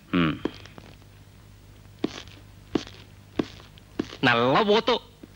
Nallabothu.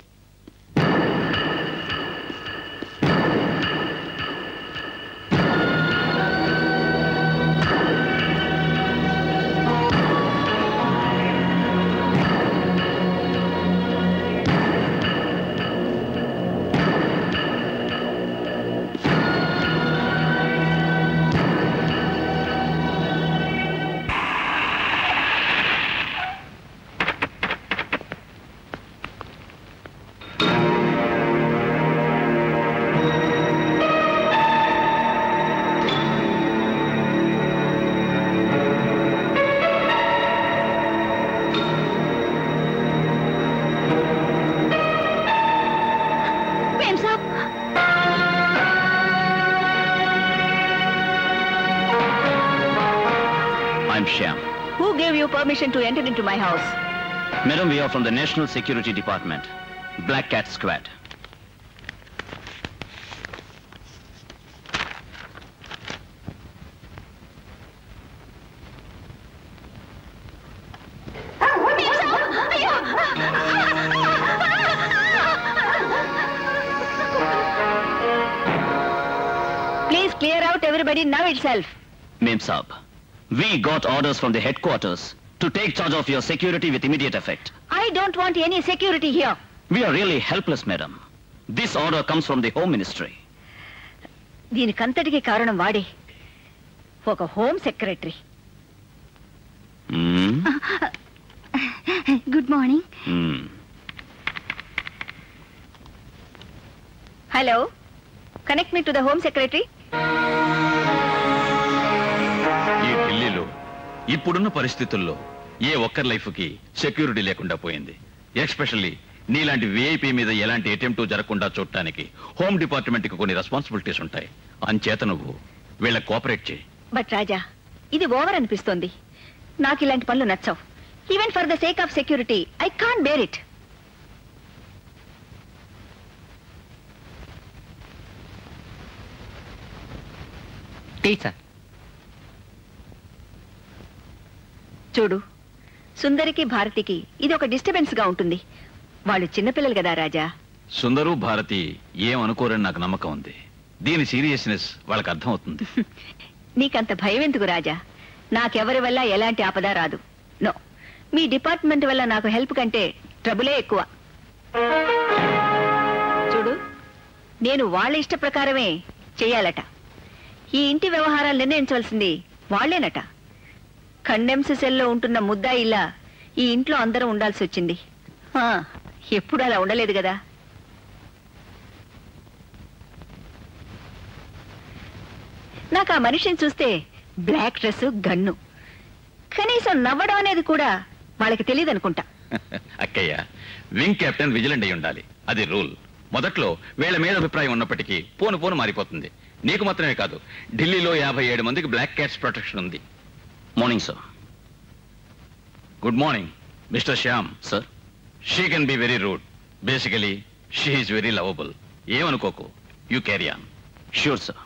I'm Shyam. Who gave you permission to enter into my house? Madam, we are from the National Security Department, Black Cat Squad. Please clear out everybody now itself. Mem Saab, we got orders from the headquarters to take charge of your security with immediate effect. I don't want any security here. We are really helpless, madam. This order comes from the Home Ministry. దీనికంతటికి కారణం వాడే, ఒక home secretary. Good morning. Hello, connect me to the home secretary. ఈ ఢిల్లీలో ఇప్పుడున్న పరిస్థితుల్లో ఏ ఒక్కరి life కి security లేకుండా పోయింది. ఎస్పెషల్లీ నీలాంటి విఐపీ మీద ఎలాంటి అటెంప్ట్ జరగకుండా చూడటానికి హోమ్ డిపార్ట్మెంట్ కి కొన్ని రెస్పాన్సిబిలిటీస్ ఉంటాయి. అంచేత నువ్వు వీళ్ళ కోఆపరేట్ చేయి. బట్ రాజా, ఇది ఓవర్ అనిపిస్తోంది. నాకు ఇలాంటి పనులు నచ్చవు. Even for the sake of security I can't bear it. Teacher చూడు, సుందరికి భారతికి ఇది ఒక డిస్టర్బెన్స్ గా ఉంటుంది. వాళ్ళు చిన్నపిల్లలు కదా రాజా. సుందరు భారతి ఏమనుకోరని నాకు నమ్మకం ఉంది. దీని సీరియస్నెస్ వాళ్ళకి అర్థమవుతుంది. నీకంత భయం ఎందుకు రాజా? నాకెవరి వల్ల ఎలాంటి ఆపద రాదు. నో, మీ డిపార్ట్మెంట్ వల్ల నాకు హెల్ప్ కంటే ట్రబులే ఎక్కువ. చూడు, నేను వాళ్ళ ఇష్ట ప్రకారమే చెయ్యాలట. ఈ ఇంటి వ్యవహారాలు నిర్ణయించవలసింది వాళ్లేనట. కండెమ్స్ సెల్లో ఉంటున్న ముద్దాయిలా ఈ ఇంట్లో అందరూ ఉండాల్సి వచ్చింది. ఎప్పుడు అలా ఉండలేదు కదా. నాకు ఆ మనిషిని చూస్తే బ్లాక్ డ్రెస్, గన్ను, కనీసం నవ్వడం అనేది కూడా వాళ్ళకి తెలియదు అనుకుంటా. అక్కయ్య, వింగ్ కెప్టెన్ విజిలెంట్ అయి ఉండాలి. అది రూల్. మొదట్లో వీళ్ళ మీద అభిప్రాయం ఉన్నప్పటికీ పోను పోను మారిపోతుంది. నీకు మాత్రమే కాదు, ఢిల్లీలో 57 మందికి బ్లాక్ క్యాట్స్ ప్రొటెక్షన్ ఉంది. Morning sir. Good morning mister Shyam. Sir, she can be very rude. Basically she is very lovable. ఏమనుకోకు, you carry on. Sure sir.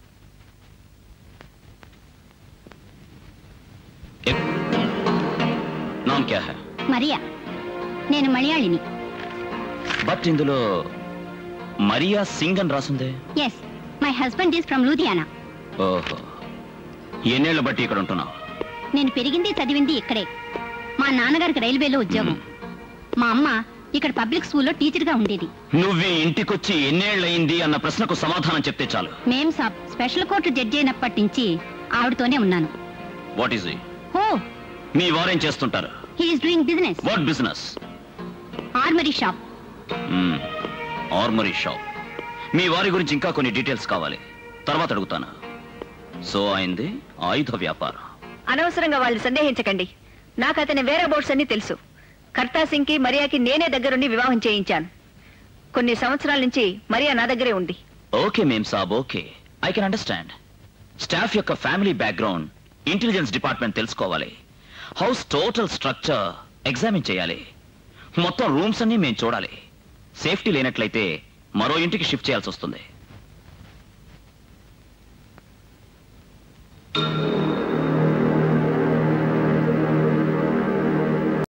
నామ్ క్యా హై? మరియా. నేను మలయాళిని. బట్ ఇందులో మరియా సింగ్ అని రాసుందే. Yes, my husband is from Ludhiana. ఓహో, ఎన్నేళ్ల బట్టి ఇక్కడ ఉంటున్నావు? నేను పెరిగింది చదివింది ఇక్కడే. మా నాన్నగారికి రైల్వేలో ఉద్యోగం. మా అమ్మ ఇక్కడ పబ్లిక్ స్కూల్లో టీచర్ గా ఉండేది. నువ్వు ఇంటికొచ్చి ఎన్నేళ్లయింది అన్న ప్రశ్నకు సమాధానం చెప్తే చాలు. మేం సాబ్ స్పెషల్ కోర్టు జడ్జి అయినప్పటి నుంచి ఆవిడతోనే ఉన్నాను. What is it? ఓ, మీ వారేం చేస్తుంటారు? He is doing business. What business? Armoury shop. Armoury shop. మీ వారి గురించి ఇంకా కొన్ని డీటెయిల్స్ కావాలి, తర్వాత అడుగుతాను. సో అయింది ఆయుధ వ్యాపారం. అనవసరంగా వాళ్ళు సందేహించకండి. నాకు అతని వేరే బోర్డ్స్ అన్ని తెలుసు. కర్తా సింగ్ కి మరియాకి నేనే దగ్గరుండి వివాహం చేయించాను. కొన్ని సంవత్సరాల నుంచి మరియా నా దగ్గరే ఉంది. ఓకే మేం సాబ్, okay, I can understand. Staff యొక్క ఫ్యామిలీ బ్యాక్గ్రౌండ్, ఇంటెలిజెన్స్ డిపార్ట్మెంట్ తెలుసుకోవాలి. హౌస్ టోటల్ స్ట్రక్చర్ ఎగ్జామిన్ చేయాలి. మొత్తం రూమ్స్ అన్ని మేము చూడాలి. సేఫ్టీ లేనట్లయితే మరో ఇంటికి షిఫ్ట్ చేయాల్సి వస్తుంది.